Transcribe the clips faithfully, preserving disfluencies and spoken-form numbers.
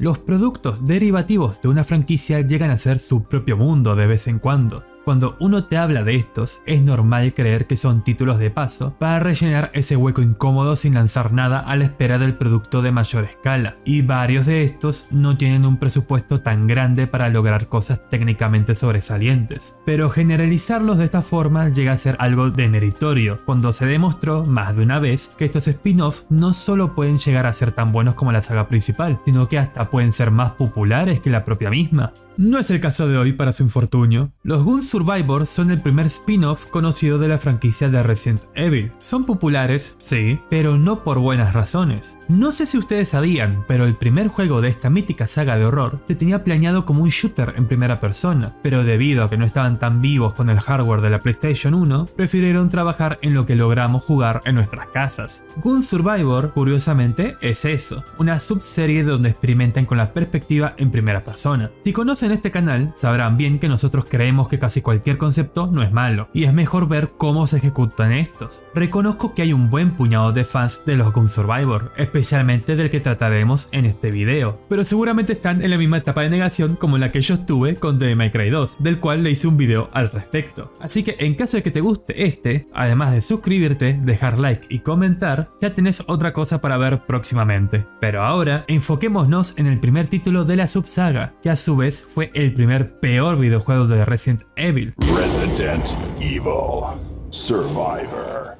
Los productos derivativos de una franquicia llegan a ser su propio mundo de vez en cuando. Cuando uno te habla de estos, es normal creer que son títulos de paso para rellenar ese hueco incómodo sin lanzar nada a la espera del producto de mayor escala, y varios de estos no tienen un presupuesto tan grande para lograr cosas técnicamente sobresalientes. Pero generalizarlos de esta forma llega a ser algo demeritorio, cuando se demostró más de una vez que estos spin-off no solo pueden llegar a ser tan buenos como la saga principal, sino que hasta pueden ser más populares que la propia misma. No es el caso de hoy para su infortunio. Los Gun Survivor son el primer spin-off conocido de la franquicia de Resident Evil. Son populares, sí, pero no por buenas razones. No sé si ustedes sabían, pero el primer juego de esta mítica saga de horror se tenía planeado como un shooter en primera persona, pero debido a que no estaban tan vivos con el hardware de la PlayStation uno, prefirieron trabajar en lo que logramos jugar en nuestras casas. Gun Survivor, curiosamente, es eso, una subserie donde experimentan con la perspectiva en primera persona. Si conocen en este canal sabrán bien que nosotros creemos que casi cualquier concepto no es malo, y es mejor ver cómo se ejecutan estos. Reconozco que hay un buen puñado de fans de los Gun Survivor, especialmente del que trataremos en este video, pero seguramente están en la misma etapa de negación como la que yo estuve con Devil May Cry dos, del cual le hice un video al respecto. Así que en caso de que te guste este, además de suscribirte, dejar like y comentar, ya tenés otra cosa para ver próximamente. Pero ahora enfoquémonos en el primer título de la subsaga, que a su vez fue el primer peor videojuego de Resident Evil. Resident Evil Survivor.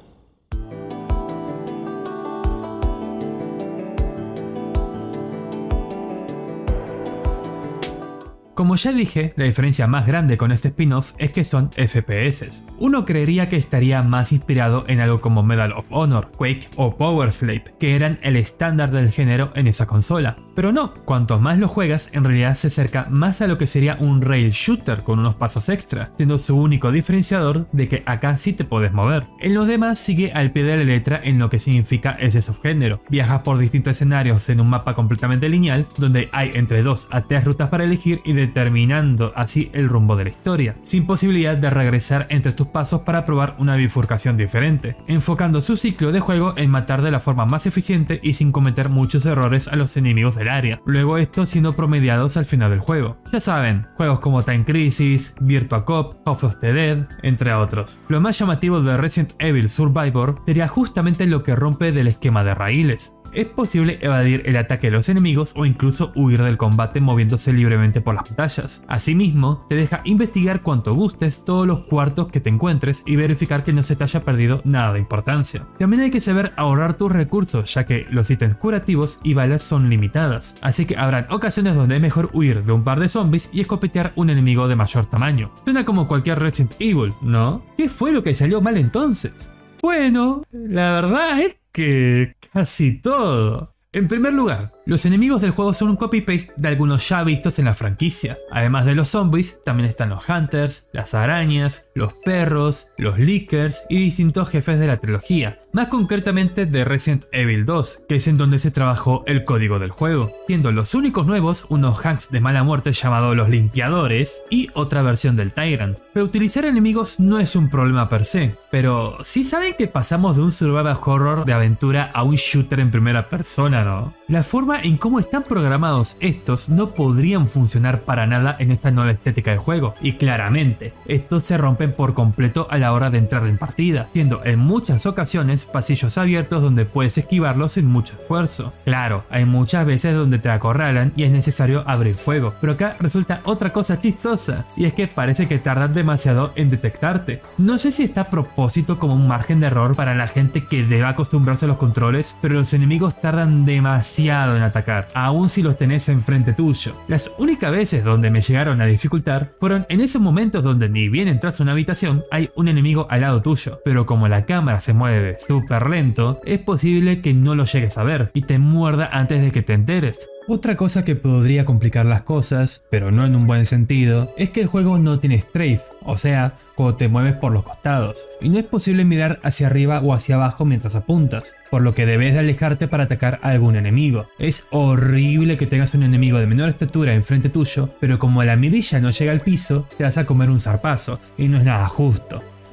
Como ya dije, la diferencia más grande con este spin-off es que son F P S. Uno creería que estaría más inspirado en algo como Medal of Honor, Quake o Power Slave, que eran el estándar del género en esa consola. Pero no, cuanto más lo juegas, en realidad se acerca más a lo que sería un rail shooter con unos pasos extra, siendo su único diferenciador de que acá sí te puedes mover. En los demás sigue al pie de la letra en lo que significa ese subgénero. Viajas por distintos escenarios en un mapa completamente lineal, donde hay entre dos a tres rutas para elegir y determinando así el rumbo de la historia, sin posibilidad de regresar entre tus pasos para probar una bifurcación diferente, enfocando su ciclo de juego en matar de la forma más eficiente y sin cometer muchos errores a los enemigos del área, luego estos siendo promediados al final del juego. Ya saben, juegos como Time Crisis, Virtua Cop, House of the Dead, entre otros. Lo más llamativo de Resident Evil Survivor sería justamente lo que rompe del esquema de raíles. Es posible evadir el ataque de los enemigos o incluso huir del combate moviéndose libremente por las pantallas. Asimismo, te deja investigar cuanto gustes todos los cuartos que te encuentres y verificar que no se te haya perdido nada de importancia. También hay que saber ahorrar tus recursos, ya que los ítems curativos y balas son limitadas, así que habrán ocasiones donde es mejor huir de un par de zombies y escopetear un enemigo de mayor tamaño. Suena como cualquier Resident Evil, ¿no? ¿Qué fue lo que salió mal entonces? Bueno, la verdad es que casi todo. En primer lugar, los enemigos del juego son un copy-paste de algunos ya vistos en la franquicia. Además de los zombies, también están los hunters, las arañas, los perros, los lickers y distintos jefes de la trilogía, más concretamente de Resident Evil dos, que es en donde se trabajó el código del juego, siendo los únicos nuevos unos hanks de mala muerte llamados los limpiadores y otra versión del Tyrant. Reutilizar enemigos no es un problema per se, pero sí saben que pasamos de un survival horror de aventura a un shooter en primera persona, ¿no? La forma en cómo están programados estos no podrían funcionar para nada en esta nueva estética de juego, y claramente estos se rompen por completo a la hora de entrar en partida, siendo en muchas ocasiones pasillos abiertos donde puedes esquivarlos sin mucho esfuerzo. Claro, hay muchas veces donde te acorralan y es necesario abrir fuego, pero acá resulta otra cosa chistosa, y es que parece que tardan demasiado en detectarte. No sé si está a propósito como un margen de error para la gente que debe acostumbrarse a los controles, pero los enemigos tardan demasiado en atacar, aun si los tenés enfrente tuyo. Las únicas veces donde me llegaron a dificultar fueron en esos momentos donde ni bien entras a una habitación hay un enemigo al lado tuyo, pero como la cámara se mueve súper lento, es posible que no lo llegues a ver y te muerda antes de que te enteres. Otra cosa que podría complicar las cosas, pero no en un buen sentido, es que el juego no tiene strafe, o sea, cuando te mueves por los costados, y no es posible mirar hacia arriba o hacia abajo mientras apuntas, por lo que debes de alejarte para atacar a algún enemigo. Es horrible que tengas un enemigo de menor estatura enfrente tuyo, pero como la mirilla no llega al piso, te vas a comer un zarpazo, y no es nada justo.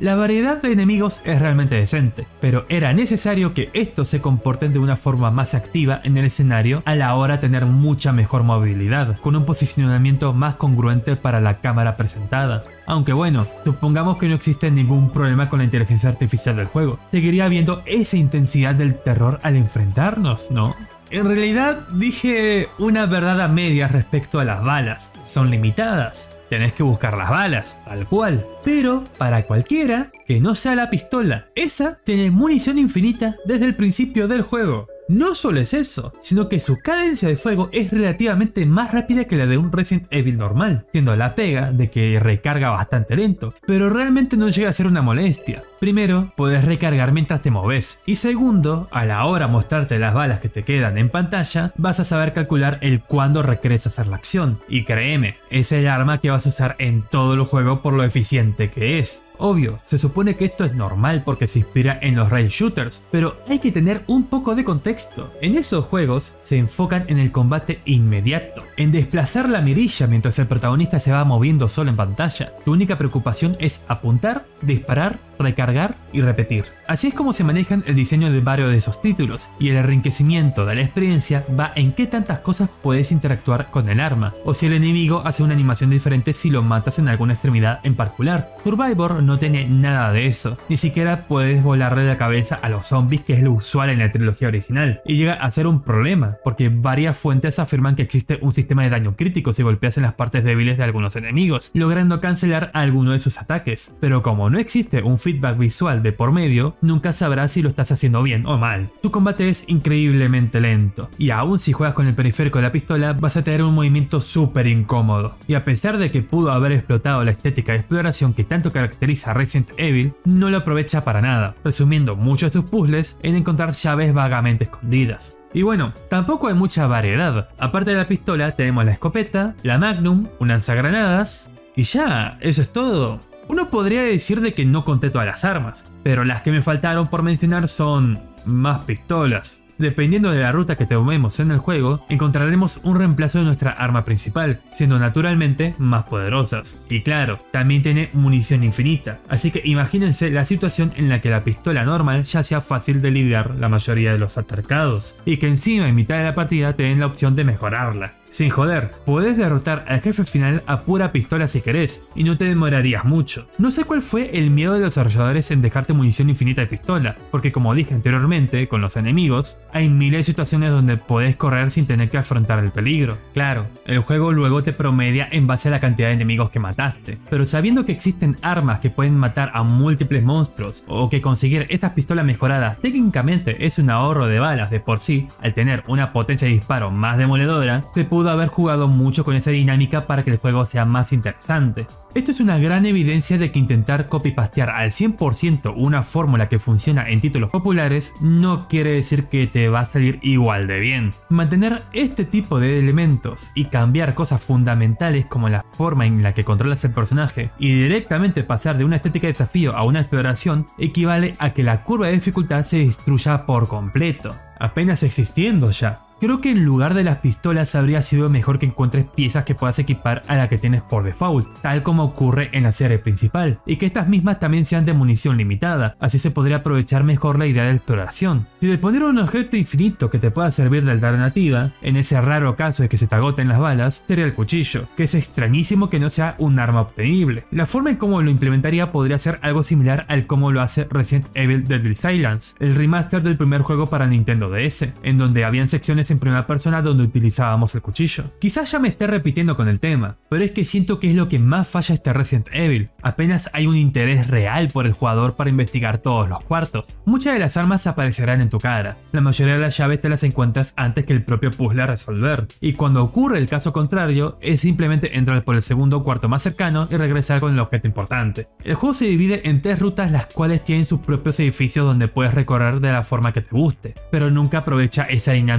La variedad de enemigos es realmente decente, pero era necesario que estos se comporten de una forma más activa en el escenario a la hora de tener mucha mejor movilidad, con un posicionamiento más congruente para la cámara presentada. Aunque bueno, supongamos que no existe ningún problema con la inteligencia artificial del juego, seguiría habiendo esa intensidad del terror al enfrentarnos, ¿no? En realidad dije una verdad a medias respecto a las balas, son limitadas. Tenés que buscar las balas, tal cual. Pero para cualquiera que no sea la pistola, esa tiene munición infinita desde el principio del juego. No solo es eso, sino que su cadencia de fuego es relativamente más rápida que la de un Resident Evil normal, siendo la pega de que recarga bastante lento, pero realmente no llega a ser una molestia. Primero, puedes recargar mientras te moves, y segundo, a la hora de mostrarte las balas que te quedan en pantalla, vas a saber calcular el cuándo requieres hacer la acción, y créeme, es el arma que vas a usar en todo el juego por lo eficiente que es. Obvio, se supone que esto es normal porque se inspira en los rail shooters, pero hay que tener un poco de contexto. En esos juegos se enfocan en el combate inmediato, en desplazar la mirilla mientras el protagonista se va moviendo solo en pantalla. Tu única preocupación es apuntar, disparar, recargar y repetir. Así es como se manejan el diseño de varios de esos títulos, y el enriquecimiento de la experiencia va en qué tantas cosas puedes interactuar con el arma, o si el enemigo hace una animación diferente si lo matas en alguna extremidad en particular. Survivor no tiene nada de eso, ni siquiera puedes volarle la cabeza a los zombies, que es lo usual en la trilogía original, y llega a ser un problema, porque varias fuentes afirman que existe un sistema de daño crítico si golpeas en las partes débiles de algunos enemigos, logrando cancelar alguno de sus ataques, pero como no existe un feedback visual de por medio, nunca sabrás si lo estás haciendo bien o mal. Tu combate es increíblemente lento, y aún si juegas con el periférico de la pistola vas a tener un movimiento súper incómodo, y a pesar de que pudo haber explotado la estética de exploración que tanto caracteriza a Resident Evil, no lo aprovecha para nada, resumiendo muchos de sus puzzles en encontrar llaves vagamente escondidas. Y bueno, tampoco hay mucha variedad. Aparte de la pistola tenemos la escopeta, la Magnum, un lanzagranadas, y ya, eso es todo. Uno podría decir de que no conté todas las armas, pero las que me faltaron por mencionar son más pistolas. Dependiendo de la ruta que tomemos en el juego, encontraremos un reemplazo de nuestra arma principal, siendo naturalmente más poderosas. Y claro, también tiene munición infinita, así que imagínense la situación en la que la pistola normal ya sea fácil de lidiar la mayoría de los altercados, y que encima en mitad de la partida te den la opción de mejorarla. Sin joder, podés derrotar al jefe final a pura pistola si querés, y no te demorarías mucho. No sé cuál fue el miedo de los desarrolladores en dejarte munición infinita de pistola, porque como dije anteriormente, con los enemigos, hay miles de situaciones donde podés correr sin tener que afrontar el peligro. Claro, el juego luego te promedia en base a la cantidad de enemigos que mataste, pero sabiendo que existen armas que pueden matar a múltiples monstruos, o que conseguir estas pistolas mejoradas técnicamente es un ahorro de balas de por sí, al tener una potencia de disparo más demoledora, se pudo haber jugado mucho con esa dinámica para que el juego sea más interesante. Esto es una gran evidencia de que intentar copy-pastear al cien por ciento una fórmula que funciona en títulos populares no quiere decir que te va a salir igual de bien. Mantener este tipo de elementos y cambiar cosas fundamentales como la forma en la que controlas el personaje y directamente pasar de una estética de desafío a una exploración equivale a que la curva de dificultad se destruya por completo, apenas existiendo ya. Creo que en lugar de las pistolas habría sido mejor que encuentres piezas que puedas equipar a la que tienes por default, tal como ocurre en la serie principal, y que estas mismas también sean de munición limitada, así se podría aprovechar mejor la idea de exploración. Si de poner un objeto infinito que te pueda servir de alternativa, en ese raro caso de que se te agoten las balas, sería el cuchillo, que es extrañísimo que no sea un arma obtenible. La forma en cómo lo implementaría podría ser algo similar al cómo lo hace Resident Evil Deadly Silence, el remaster del primer juego para Nintendo D S, en donde habían secciones en primera persona donde utilizábamos el cuchillo. Quizás ya me esté repitiendo con el tema, pero es que siento que es lo que más falla este Resident Evil. Apenas hay un interés real por el jugador para investigar todos los cuartos. Muchas de las armas aparecerán en tu cara, la mayoría de las llaves te las encuentras antes que el propio puzzle a resolver, y cuando ocurre el caso contrario es simplemente entrar por el segundo o cuarto más cercano y regresar con el objeto importante. El juego se divide en tres rutas, las cuales tienen sus propios edificios donde puedes recorrer de la forma que te guste, pero nunca aprovecha esa dinámica para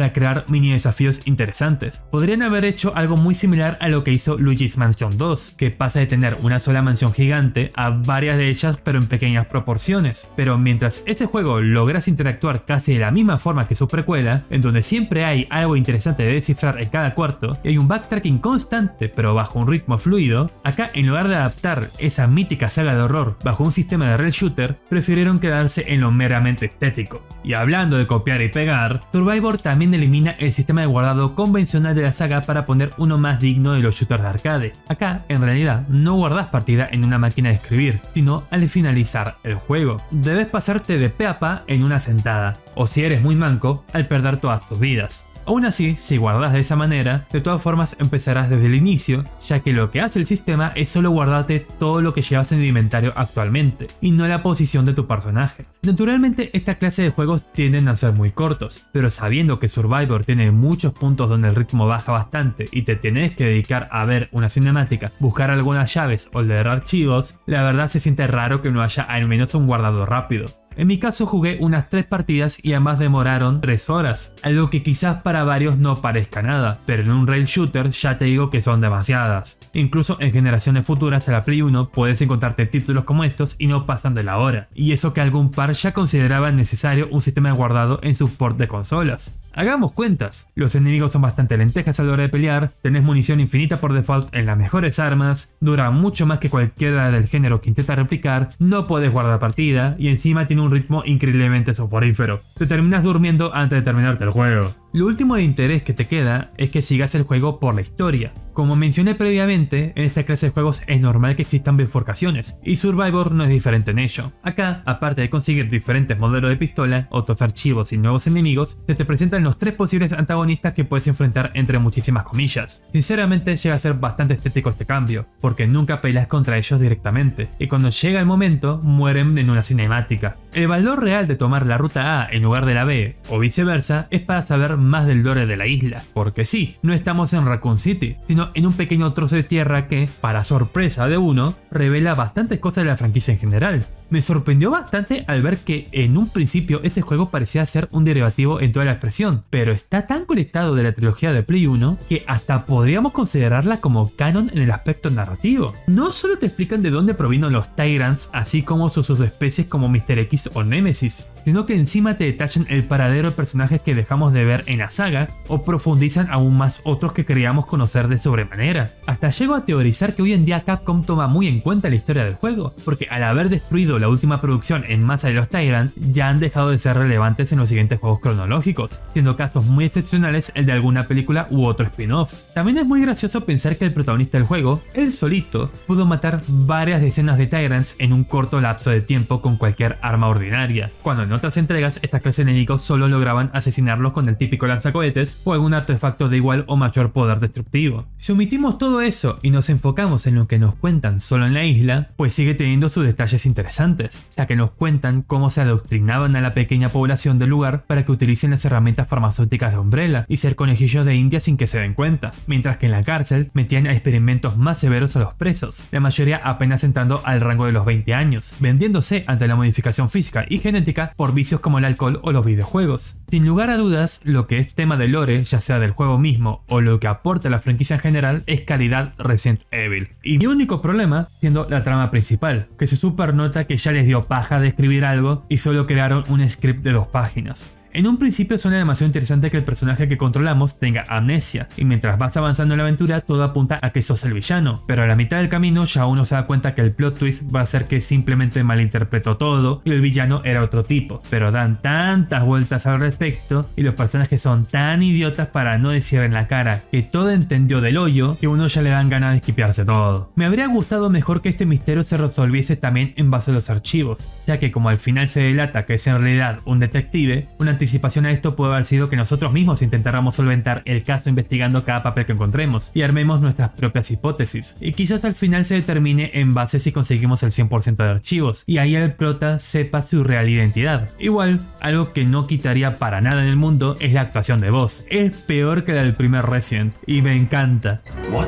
para crear mini desafíos interesantes. Podrían haber hecho algo muy similar a lo que hizo Luigi's Mansion dos, que pasa de tener una sola mansión gigante a varias de ellas pero en pequeñas proporciones. Pero mientras ese juego logras interactuar casi de la misma forma que su precuela, en donde siempre hay algo interesante de descifrar en cada cuarto y hay un backtracking constante pero bajo un ritmo fluido, acá en lugar de adaptar esa mítica saga de horror bajo un sistema de rail shooter, prefirieron quedarse en lo meramente estético. Y hablando de copiar y pegar, Survivor también elimina el sistema de guardado convencional de la saga para poner uno más digno de los shooters de arcade. Acá, en realidad, no guardas partida en una máquina de escribir, sino al finalizar el juego. Debes pasarte de pe a pa en una sentada, o si eres muy manco, al perder todas tus vidas. Aún así, si guardas de esa manera, de todas formas empezarás desde el inicio, ya que lo que hace el sistema es solo guardarte todo lo que llevas en el inventario actualmente, y no la posición de tu personaje. Naturalmente, esta clase de juegos tienden a ser muy cortos, pero sabiendo que Survivor tiene muchos puntos donde el ritmo baja bastante y te tienes que dedicar a ver una cinemática, buscar algunas llaves o leer archivos, la verdad se siente raro que no haya al menos un guardado rápido. En mi caso jugué unas tres partidas y ambas demoraron tres horas, algo que quizás para varios no parezca nada, pero en un rail shooter ya te digo que son demasiadas. Incluso en generaciones futuras a la Play uno puedes encontrarte títulos como estos y no pasan de la hora, y eso que algún par ya consideraba necesario un sistema de guardado en sus port de consolas. Hagamos cuentas, los enemigos son bastante lentejas a la hora de pelear, tenés munición infinita por default en las mejores armas, dura mucho más que cualquiera del género que intenta replicar, no podés guardar partida y encima tiene un ritmo increíblemente soporífero. Te terminas durmiendo antes de terminarte el juego. Lo último de interés que te queda es que sigas el juego por la historia. Como mencioné previamente, en esta clase de juegos es normal que existan bifurcaciones, y Survivor no es diferente en ello. Acá, aparte de conseguir diferentes modelos de pistola, otros archivos y nuevos enemigos, se te presentan los tres posibles antagonistas que puedes enfrentar entre muchísimas comillas. Sinceramente llega a ser bastante estético este cambio, porque nunca peleas contra ellos directamente, y cuando llega el momento, mueren en una cinemática. El valor real de tomar la ruta A en lugar de la B, o viceversa, es para saber más del lore de la isla, porque sí, no estamos en Raccoon City, sino en un pequeño trozo de tierra que, para sorpresa de uno, revela bastantes cosas de la franquicia en general. Me sorprendió bastante al ver que en un principio este juego parecía ser un derivativo en toda la expresión, pero está tan conectado de la trilogía de Play uno que hasta podríamos considerarla como canon en el aspecto narrativo. No solo te explican de dónde provino los Tyrants, así como sus subespecies como míster X o Nemesis, sino que encima te detallan el paradero de personajes que dejamos de ver en la saga o profundizan aún más otros que creíamos conocer de sobremanera. Hasta llego a teorizar que hoy en día Capcom toma muy en cuenta la historia del juego, porque al haber destruido la última producción en masa de los Tyrant, ya han dejado de ser relevantes en los siguientes juegos cronológicos, siendo casos muy excepcionales el de alguna película u otro spin-off. También es muy gracioso pensar que el protagonista del juego, él solito, pudo matar varias decenas de Tyrants en un corto lapso de tiempo con cualquier arma ordinaria, cuando en otras entregas esta clase de enemigos solo lograban asesinarlos con el típico lanzacohetes o algún artefacto de igual o mayor poder destructivo. Si omitimos todo eso y nos enfocamos en lo que nos cuentan solo en la isla, pues sigue teniendo sus detalles interesantes, ya que nos cuentan cómo se adoctrinaban a la pequeña población del lugar para que utilicen las herramientas farmacéuticas de Umbrella y ser conejillos de India sin que se den cuenta, mientras que en la cárcel metían a experimentos más severos a los presos, la mayoría apenas entrando al rango de los veinte años, vendiéndose ante la modificación física y genética por vicios como el alcohol o los videojuegos. Sin lugar a dudas, lo que es tema de lore, ya sea del juego mismo o lo que aporta la franquicia en general, es calidad Resident Evil. Y mi único problema siendo la trama principal, que se super nota que ya les dio paja de escribir algo y solo crearon un script de dos páginas. En un principio suena demasiado interesante que el personaje que controlamos tenga amnesia, y mientras vas avanzando en la aventura todo apunta a que sos el villano, pero a la mitad del camino ya uno se da cuenta que el plot twist va a ser que simplemente malinterpretó todo y el villano era otro tipo, pero dan tantas vueltas al respecto y los personajes son tan idiotas para no decir en la cara que todo entendió del hoyo que uno ya le dan ganas de esquipearse todo. Me habría gustado mejor que este misterio se resolviese también en base a los archivos, ya que como al final se delata que es en realidad un detective, una anticipación a esto puede haber sido que nosotros mismos intentáramos solventar el caso investigando cada papel que encontremos y armemos nuestras propias hipótesis, y quizás al final se determine en base si conseguimos el cien por ciento de archivos y ahí el prota sepa su real identidad. Igual, algo que no quitaría para nada en el mundo es la actuación de voz, es peor que la del primer Resident y me encanta. What?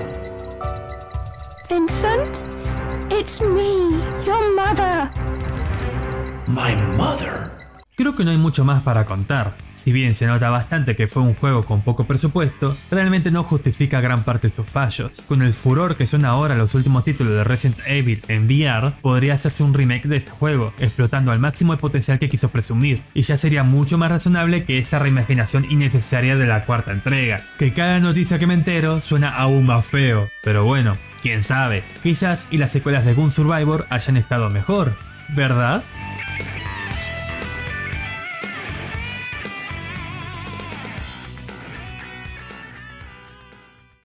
Vincent, it's me, your mother. My mother? Creo que no hay mucho más para contar. Si bien se nota bastante que fue un juego con poco presupuesto, realmente no justifica gran parte de sus fallos. Con el furor que son ahora los últimos títulos de Resident Evil en V R, podría hacerse un remake de este juego, explotando al máximo el potencial que quiso presumir, y ya sería mucho más razonable que esa reimaginación innecesaria de la cuarta entrega. Que cada noticia que me entero suena aún más feo, pero bueno, quién sabe, quizás y las secuelas de Gun Survivor hayan estado mejor, ¿verdad?